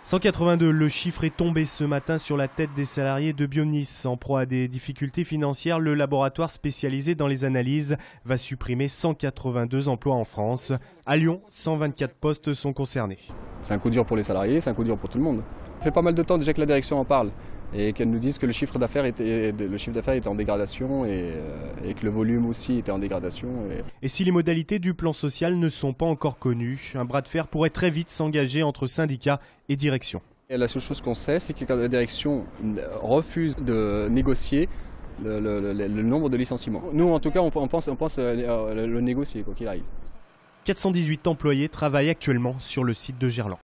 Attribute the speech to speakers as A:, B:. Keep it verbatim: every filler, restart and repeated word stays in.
A: cent quatre-vingt-deux, le chiffre est tombé ce matin sur la tête des salariés de Bionis. En proie à des difficultés financières, le laboratoire spécialisé dans les analyses va supprimer cent quatre-vingt-deux emplois en France. À Lyon, cent vingt-quatre postes sont concernés.
B: C'est un coup dur pour les salariés, c'est un coup dur pour tout le monde. Ça fait pas mal de temps déjà que la direction en parle et qu'elle nous dise que le chiffre d'affaires était, le chiffre d'affaires était en dégradation et, et que le volume aussi était en dégradation. Et...
A: et si les modalités du plan social ne sont pas encore connues, un bras de fer pourrait très vite s'engager entre syndicats et direction.
B: Et la seule chose qu'on sait, c'est que quand la direction refuse de négocier le, le, le, le nombre de licenciements. Nous, en tout cas, on pense, on pense le négocier, quoi qu'il arrive.
A: quatre cent dix-huit employés travaillent actuellement sur le site de Gerland.